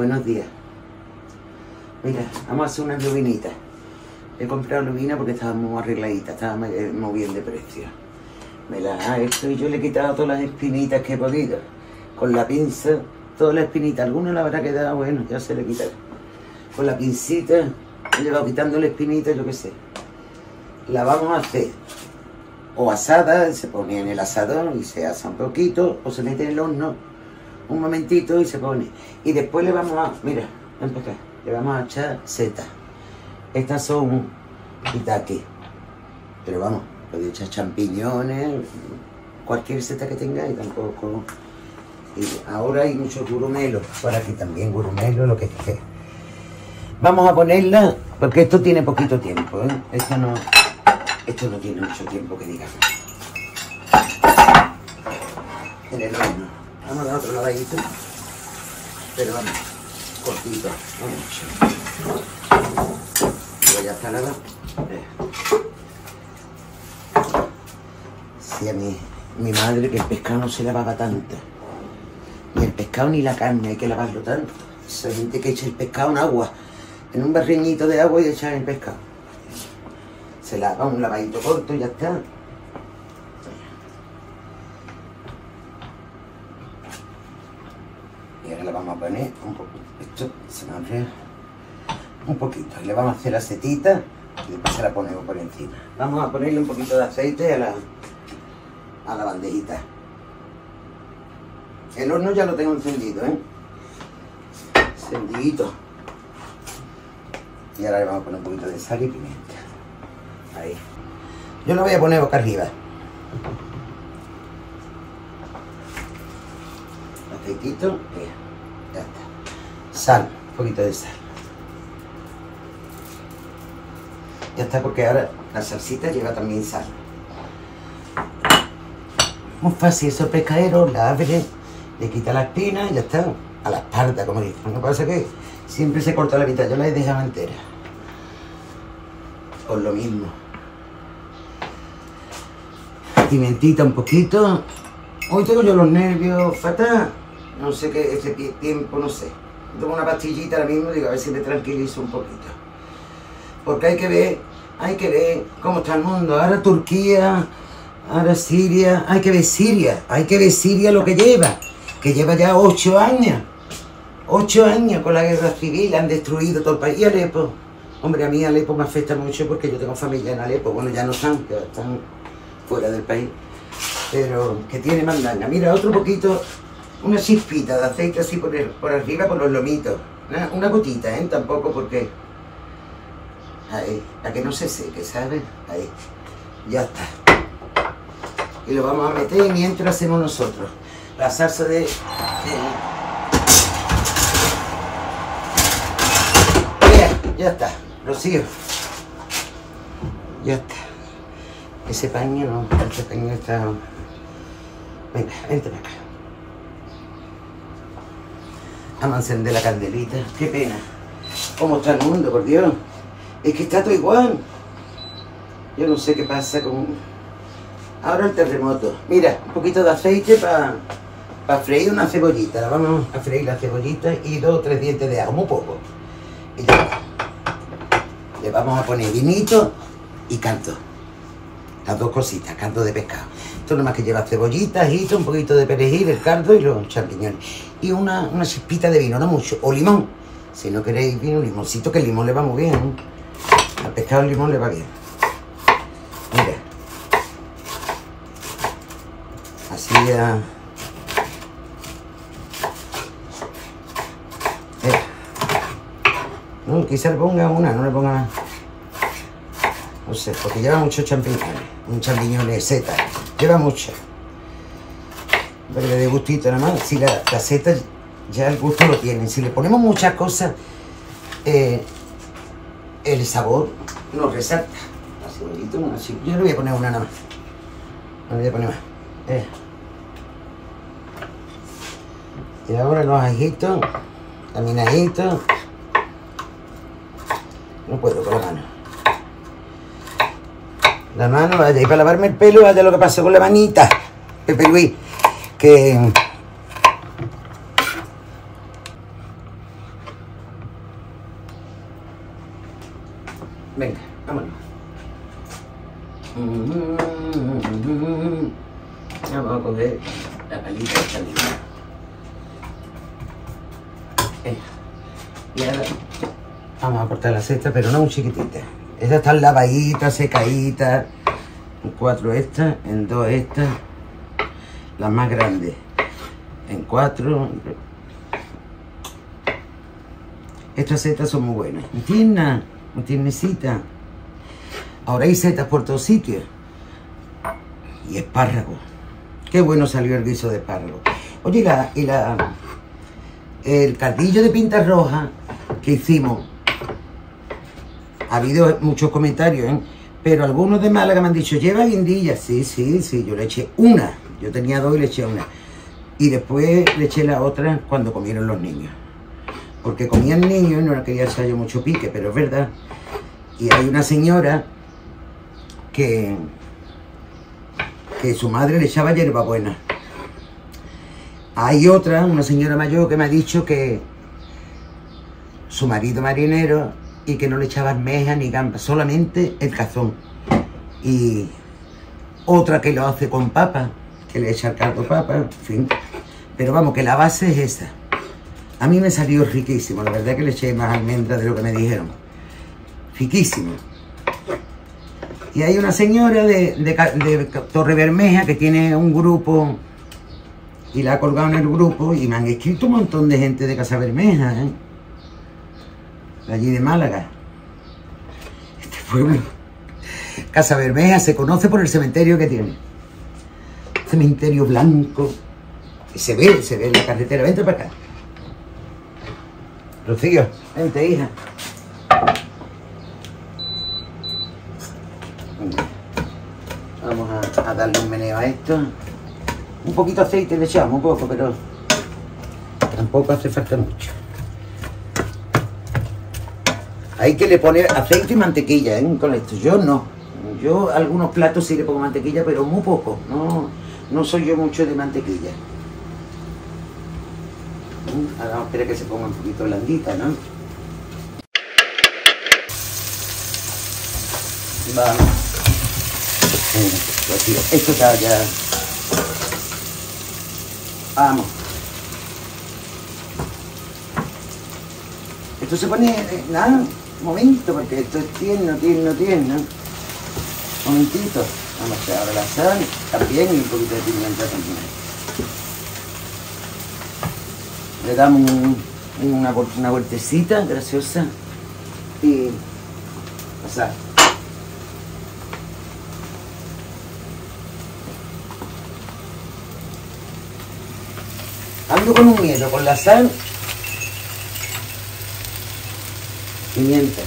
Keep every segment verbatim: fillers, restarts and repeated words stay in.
Buenos días. Mira, vamos a hacer unas lubinitas. He comprado lubina porque estaba muy arregladita, estaba muy bien de precio. Me las ha hecho y yo le he quitado todas las espinitas que he podido. Con la pinza, todas las espinitas. Alguna le habrá quedado, bueno, ya se le quitará. Con la pincita, he llevado quitando la espinita, yo qué sé. La vamos a hacer o asada, se pone en el asador y se asa un poquito, o se mete en el horno un momentito y se pone. Y después le vamos a, mira, ven para acá, le vamos a echar setas. Estas son pitaki, pero vamos, podéis echar champiñones, cualquier seta que tengáis, tampoco. Y ahora hay muchos gurumelos, por aquí también gurumelos, lo que esté. Vamos a ponerla, porque esto tiene poquito tiempo, ¿eh? Esto no, esto no tiene mucho tiempo, que digamos. En el horno. Vamos a dar otro lavadito, pero vamos, cortito, no mucho. Pero ya está lavado. Sí, a mi, mi madre, que el pescado no se lavaba tanto. Ni el pescado ni la carne hay que lavarlo tanto. Esa gente que echa el pescado en agua, en un barriñito de agua y echar el pescado. Se lava un lavadito corto y ya está. Y ahora le vamos a poner un poquito. Esto se va a enfriar un poquito. Y le vamos a hacer la setita y después se la ponemos por encima. Vamos a ponerle un poquito de aceite a la, a la bandejita. El horno ya lo tengo encendido, ¿eh? Encendidito. Y ahora le vamos a poner un poquito de sal y pimienta. Ahí. Yo lo voy a poner boca arriba. Aceitito, y ya está. Sal, un poquito de sal. Ya está, porque ahora la salsita lleva también sal. Muy fácil, esos pescaderos, la abre, le quita la espina y ya está. A la espalda, como dicen. Lo que pasa es que siempre se corta la mitad, yo la he dejado entera. Por lo mismo. Pimentita un poquito. Hoy tengo yo los nervios fatal. No sé qué, ese tiempo, no sé. Tomo una pastillita ahora mismo, digo, a ver si me tranquilizo un poquito. Porque hay que ver, hay que ver cómo está el mundo. Ahora Turquía, ahora Siria, hay que ver Siria, hay que ver Siria lo que lleva. Que lleva ya ocho años. Ocho años con la guerra civil, han destruido todo el país. Y Alepo. Hombre, a mí Alepo me afecta mucho porque yo tengo familia en Alepo. Bueno, ya no están, ya están fuera del país. Pero que tiene mandanga. Mira, otro poquito, una chispita de aceite así por, el, por arriba, por los lomitos. Una, una gotita, ¿eh? Tampoco porque... Ahí, para que no se seque, ¿sabes? Ahí. Ya está. Y lo vamos a meter mientras hacemos nosotros la salsa de... de... Ya está, Rocío. Ya está. Ese paño no, ese paño está... Venga, vente para acá. Vamos a encender la candelita. Qué pena. ¿Cómo está el mundo, por Dios? Es que está todo igual. Yo no sé qué pasa con... Ahora el terremoto. Mira, un poquito de aceite para pa freír una cebollita. Vamos a freír la cebollita y dos o tres dientes de ajo, muy poco. Y ya está. Le vamos a poner vinito y caldo. Las dos cositas, caldo de pescado. Esto nomás que lleva cebollita, ajito, un poquito de perejil, el caldo y los champiñones. Y una, una chispita de vino, no mucho, o limón. Si no queréis vino, limoncito, que el limón le va muy bien, ¿eh? Al pescado el limón le va bien. Mira. Así ya... No, quizá le ponga una, no le ponga más. No sé, porque lleva muchos champiñones. Un champiñones seta. Lleva mucho. Pero de gustito nada más. Si la, la seta ya el gusto lo tienen. Si le ponemos muchas cosas, eh, el sabor nos resalta. Así bonito, así. Yo le voy a poner una nada más. No le voy a poner más. Eh. Y ahora los ajitos, también ajitos. No puedo con la mano. La mano, vaya, y para lavarme el pelo, vaya lo que pasó con la manita, Pepe Luis, que calita está linda. Eh. Y ahora vamos a cortar la cesta, pero no muy chiquitita. Estas están lavaditas, secaditas. En cuatro estas, en dos estas. Las más grandes. En cuatro. Estas setas son muy buenas. Tierna, muy tiernecita. Ahora hay setas por todos sitios. Y espárragos. Qué bueno salió el guiso de espárragos. Oye, y la, y la, el caldillo de pinta roja que hicimos, ha habido muchos comentarios, ¿eh? Pero algunos de Málaga me han dicho, ¿lleva guindilla? Sí, sí, sí, yo le eché una. Yo tenía dos y le eché una. Y después le eché la otra cuando comieron los niños. Porque comían niños y no quería echar yo mucho pique, pero es verdad. Y hay una señora que, que su madre le echaba hierbabuena. Hay otra, una señora mayor, que me ha dicho que su marido marinero y que no le echaba almeja ni gambas, solamente el cazón. Y otra que lo hace con papa, que le echa el caldo papa, en fin. Pero vamos, que la base es esa. A mí me salió riquísimo, la verdad que le eché más almendras de lo que me dijeron. Riquísimo. Y hay una señora de, de, de Torre Bermeja que tiene un grupo y la ha colgado en el grupo y me han escrito un montón de gente de Casa Bermeja, ¿eh? De allí de Málaga. Este pueblo. Casa Bermeja se conoce por el cementerio que tiene. Cementerio blanco. Y se ve, se ve en la carretera. Vente para acá. Rocío, vente, hija. Vamos a, a darle un meneo a esto. Un poquito de aceite le echamos, un poco, pero tampoco hace falta mucho. Hay que le poner aceite y mantequilla, ¿eh? Con esto. Yo no. Yo a algunos platos sí le pongo mantequilla, pero muy poco. No, no soy yo mucho de mantequilla. Ahora vamos a esperar que se ponga un poquito blandita, ¿no? Vamos. Esto está ya. Vamos. Esto se pone, eh, nada, un momento, porque esto es tierno, tierno, tierno. Un momentito. Vamos a echar ahora la sal también y un poquito de pimienta también. Le damos un, una, una vueltecita graciosa y pasar. Ando con un miedo, con la sal, pimienta.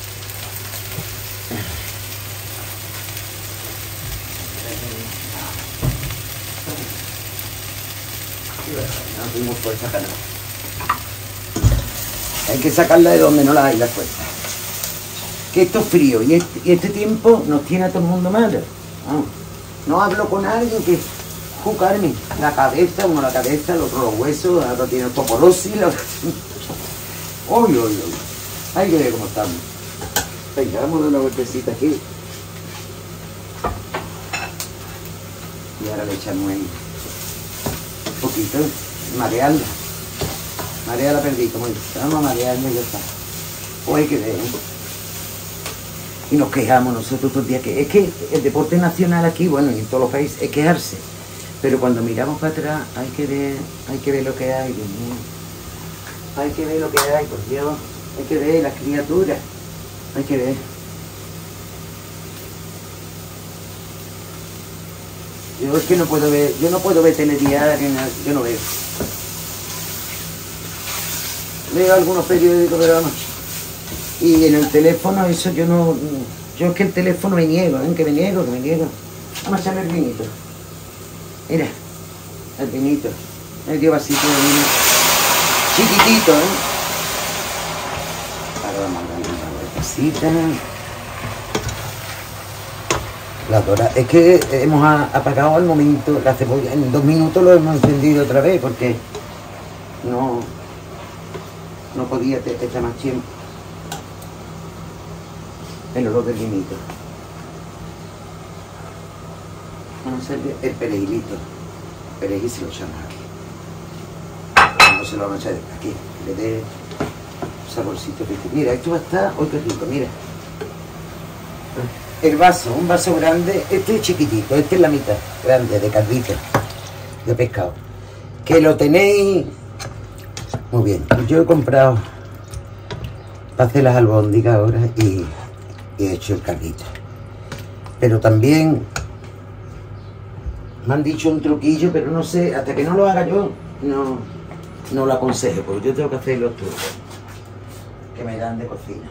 No tengo fuerza acá, no. Hay que sacarla de donde no la hay, la fuerza. Que esto es frío y este, y este tiempo nos tiene a todo el mundo malo. No, no hablo con alguien que jucarme la cabeza, uno la cabeza, el otro los huesos, el otro tiene el poporosis. Lo... Uy, uy, uy. Hay que ver cómo estamos. Venga, vamos a dar una vueltecita aquí. Y ahora le echamos ahí un poquito, marearla. Marearla perdí, como dice. Vamos a marearla y ya está. O hay que ver. Y nos quejamos nosotros todos los días. Que es que el deporte nacional aquí, bueno, y en todos los países, es quejarse. Pero cuando miramos para atrás, hay que ver, hay que ver lo que hay, Dios mío. Hay que ver lo que hay, por Dios. Hay que ver las criaturas. Hay que ver. Yo es que no puedo ver, yo no puedo ver telediario, yo no veo. Leo algunos periódicos, pero vamos. Y en el teléfono, eso yo no... Yo es que el teléfono me niego, ¿eh? Que me niego, que me niego. Vamos a echarle el vinito. Mira, el vinito. Medio vasito de vino. Chiquitito, ¿eh? Ahora vamos a darle una vueltecita. La dora. Es que hemos apagado al momento la cebolla. En dos minutos lo hemos encendido otra vez porque no, no podía echar más tiempo. El olor del vinito. Vamos a hacer el peregrito. perejil se lo echamos aquí. No se lo vamos a echar aquí, le dé saborcito rico. Mira, esto va a estar, ¡uy, qué rico! Mira. El vaso, un vaso grande, este es chiquitito, este es la mitad, grande, de cardito, de pescado. Que lo tenéis muy bien. Yo he comprado para hacer las albóndigas ahora y, y he hecho el cardito. Pero también me han dicho un truquillo, pero no sé, hasta que no lo haga yo, no, no lo aconsejo, porque yo tengo que hacer los trucos que me dan de cocina.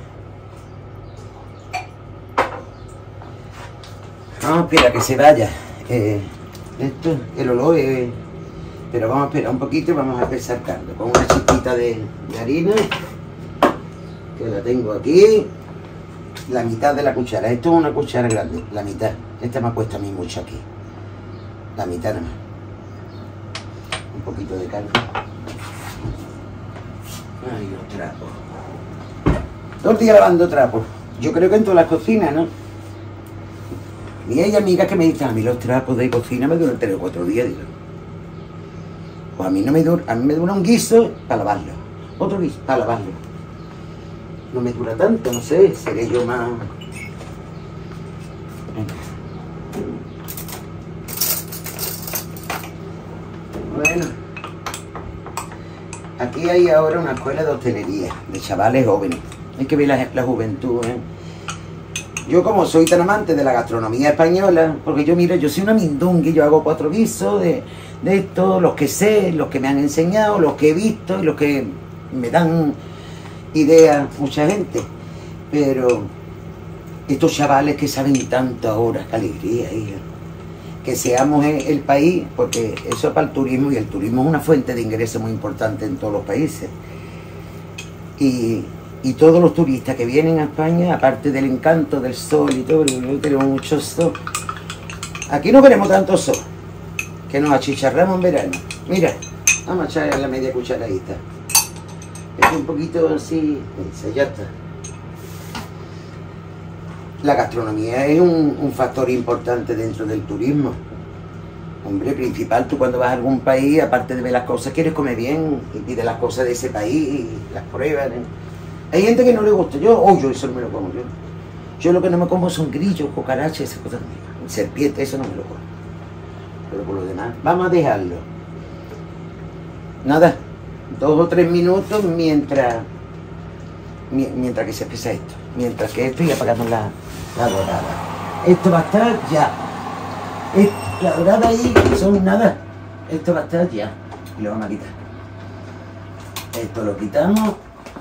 Vamos a esperar que se vaya eh, esto, el olor, eh, pero vamos a esperar un poquito y vamos a empezar carne con una chiquita de, de harina, que la tengo aquí, la mitad de la cuchara. Esto es una cuchara grande, la mitad. Esta me cuesta a mí mucho aquí, la mitad nada más. Un poquito de carne. Ay, los trapos. Todo el día lavando trapos. Yo creo que en todas las cocinas, ¿no? Y hay amigas que me dicen, a mí los trapos de cocina me duran tres o cuatro días. Digo, pues a mí no me dura, a mí me dura un guiso para lavarlo, otro guiso para lavarlo. No me dura tanto, no sé, seré yo más. Bueno, aquí hay ahora una escuela de hostelería de chavales jóvenes. Hay que ver la, la juventud, ¿eh? Yo, como soy tan amante de la gastronomía española, porque yo, mira, yo soy una mindunga y yo hago cuatro guisos de, de esto, los que sé, los que me han enseñado, los que he visto y los que me dan ideas mucha gente. Pero estos chavales que saben tanto ahora, qué alegría, hija. Que seamos el país, porque eso es para el turismo, y el turismo es una fuente de ingresos muy importante en todos los países. Y... Y todos los turistas que vienen a España, aparte del encanto del sol y todo, tenemos mucho sol. Aquí no queremos tanto sol, que nos achicharramos en verano. Mira, vamos a echar la media cucharadita. Es un poquito así, ya está. La gastronomía es un, un factor importante dentro del turismo. Hombre, principal, tú cuando vas a algún país, aparte de ver las cosas, quieres comer bien y pides las cosas de ese país y las pruebas, ¿eh? Hay gente que no le gusta, yo, oh, yo eso no me lo como yo. Yo lo que no me como son grillos, cucarachas, esas cosas. Serpientes, eso no me lo como. Pero por lo demás, vamos a dejarlo. Nada, dos o tres minutos mientras mientras que se espesa esto. Mientras que esto y apagamos la, la dorada. Esto va a estar ya. Esto, la dorada ahí son nada. Esto va a estar ya. Y lo vamos a quitar. Esto lo quitamos.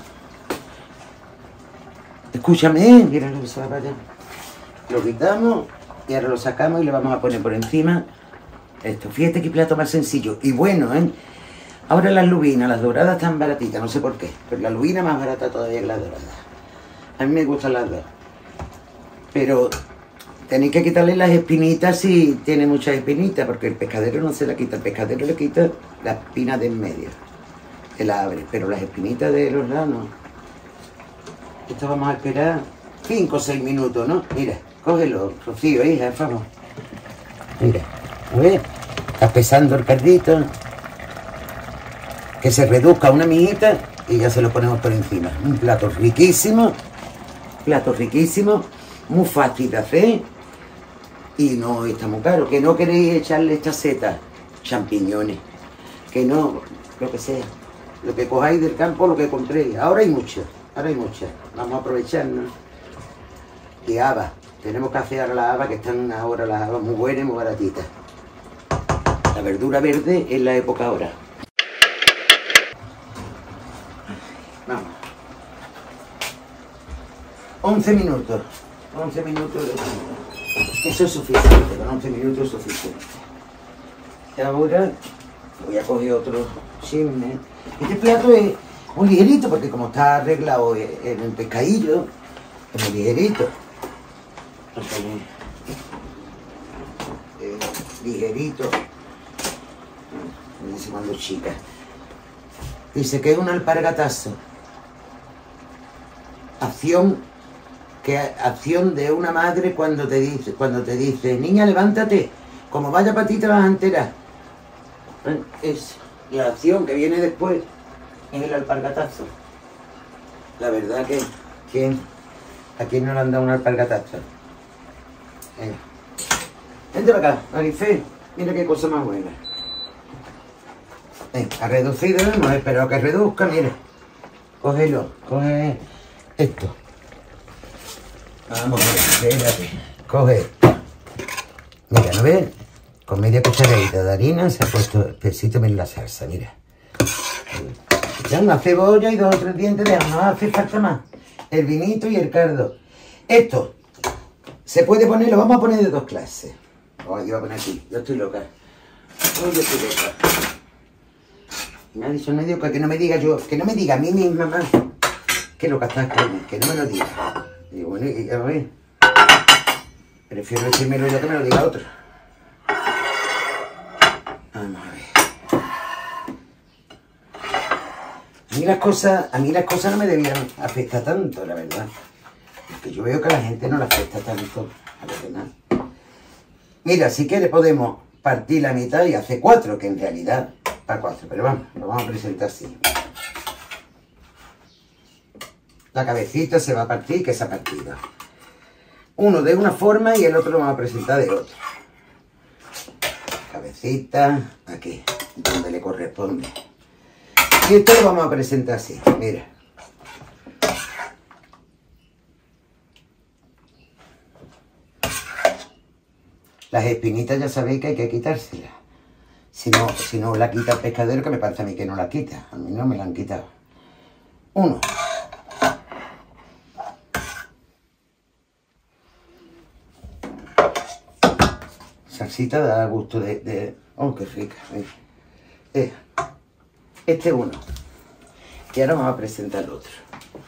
Escúchame, mira lo que se va para allá. Lo quitamos y ahora lo sacamos y le vamos a poner por encima esto. Fíjate qué plato más sencillo y bueno, ¿eh? Ahora las lubinas, las doradas están baratitas, no sé por qué, pero la lubina más barata todavía que las doradas. A mí me gustan las dos. Pero tenéis que quitarle las espinitas si tiene muchas espinitas, porque el pescadero no se la quita. El pescadero le quita la espina de en medio, que la abre, pero las espinitas de los ranos. Esto vamos a esperar cinco o seis minutos, ¿no? Mira, cógelo, Rocío, hija, por favor. Mira, a ver, está pesando el cardito. Que se reduzca una miguita y ya se lo ponemos por encima. Un plato riquísimo, plato riquísimo, muy fácil de hacer y no está muy caro. Que no queréis echarle estas setas, champiñones, que no, lo que sea, lo que cojáis del campo, lo que compréis. Ahora hay mucho. Ahora hay muchas, vamos a aprovecharnos. Y habas, tenemos que hacer ahora las habas, que están ahora las habas muy buenas y muy baratitas. La verdura verde es la época ahora. Vamos. once minutos. once minutos. Eso es suficiente, con once minutos es suficiente. Y ahora voy a coger otro chisme. Este plato es muy ligerito, porque como está arreglado en el pescadillo, es muy ligerito. Entonces, eh, ligerito. Me dice cuando chica. Dice que es un alpargatazo. Acción, que acción de una madre cuando te dice, cuando te dice, niña, levántate, como vaya para ti te vas a enterar. es la acción que viene después, es el alpargatazo. La verdad que, que a quién no le han dado un alpargatazo. Venga. Vente para acá, Marifé. Mira qué cosa más buena. Venga, ha reducido, hemos esperado que reduzca, mira. Cógelo, coge esto. Vamos a ver, espérate. Coge esto. Mira, ¿no ves? Con media cucharadita de harina se ha puesto espesito en la salsa, mira. Ya una cebolla y dos o tres dientes de ajo, no hace falta más. El vinito y el caldo. Esto se puede poner, lo vamos a poner de dos clases. Oh, yo voy a poner aquí, yo estoy loca. Oh, yo estoy loca. Me ha dicho medio que no me diga yo, que no me diga a mí misma más que lo que estás con, que no me lo diga. Y bueno, y a ver, prefiero decírmelo yo que me lo diga otro. Vamos a ver. A mí las cosas, a mí las cosas no me debían afectar tanto, la verdad. Porque yo veo que a la gente no le afecta tanto a los demás. Mira, sí que le podemos partir la mitad y hacer cuatro, que en realidad para cuatro, pero vamos, lo vamos a presentar así. La cabecita se va a partir, que se ha partido. Uno de una forma y el otro lo vamos a presentar de otra. Cabecita, aquí, donde le corresponde. Y esto lo vamos a presentar así, mira. Las espinitas ya sabéis que hay que quitárselas. Si no, si no la quita el pescadero, que me parece a mí que no la quita. A mí no me la han quitado. Uno. Salsita da gusto de... de... Oh, qué rica. Eh. Este uno. Y ahora vamos a presentar el otro.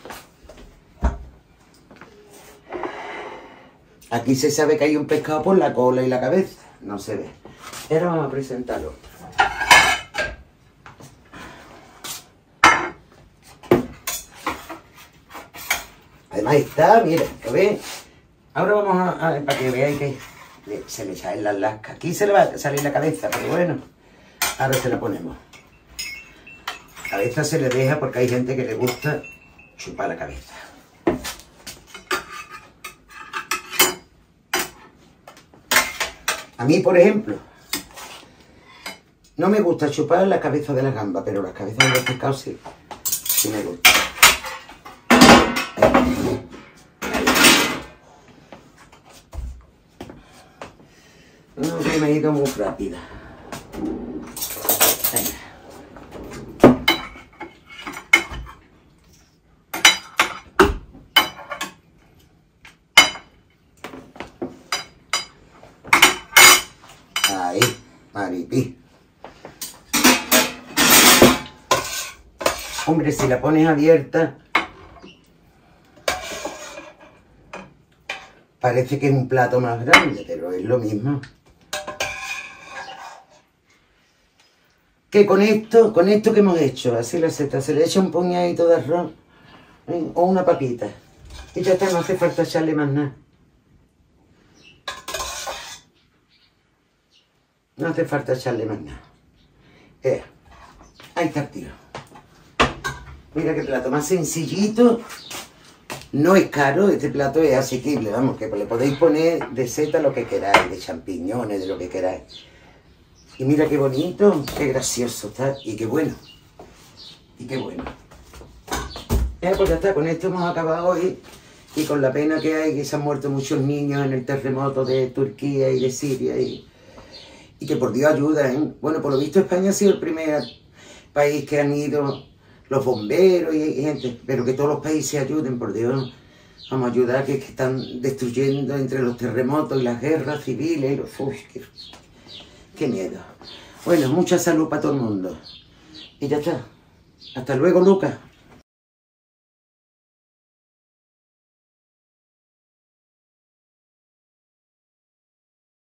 Aquí se sabe que hay un pescado por la cola y la cabeza. No se ve. Y ahora vamos a presentar el otro. Además está, mira, ¿lo ves? Ahora vamos a, a para que veáis que se le salen las lascas. Aquí se le va a salir la cabeza, pero bueno, ahora se la ponemos. La cabeza se le deja porque hay gente que le gusta chupar la cabeza. A mí, por ejemplo, no me gusta chupar la cabeza de la gamba, pero las cabezas de los pescados sí, sí me gustan. No, que me he ido muy rápida. Venga. Ahí, Maripí. Hombre, si la pones abierta, parece que es un plato más grande, pero es lo mismo. Que con esto, con esto que hemos hecho, así la seta, se le echa un puñadito de arroz, ¿eh? O una papita. Y ya está, no hace falta echarle más nada. No hace falta echarle más nada. Eh, ahí está el tiro. Mira qué plato más sencillito. No es caro, este plato es asequible, vamos, que le podéis poner de seta lo que queráis, de champiñones, de lo que queráis. Y mira qué bonito, qué gracioso está, y qué bueno. Y qué bueno. Ya, pues ya está, con esto hemos acabado hoy. Y con la pena que hay, que se han muerto muchos niños en el terremoto de Turquía y de Siria. Y, y que por Dios ayuda, ¿eh? Bueno, por lo visto España ha sido el primer país que han ido los bomberos y, y gente. Pero que todos los países ayuden, por Dios. Vamos a ayudar, que, que están destruyendo entre los terremotos y las guerras civiles. Y los, uy, qué, qué miedo. Bueno, mucha salud para todo el mundo. Y ya está. Hasta luego, Lucas.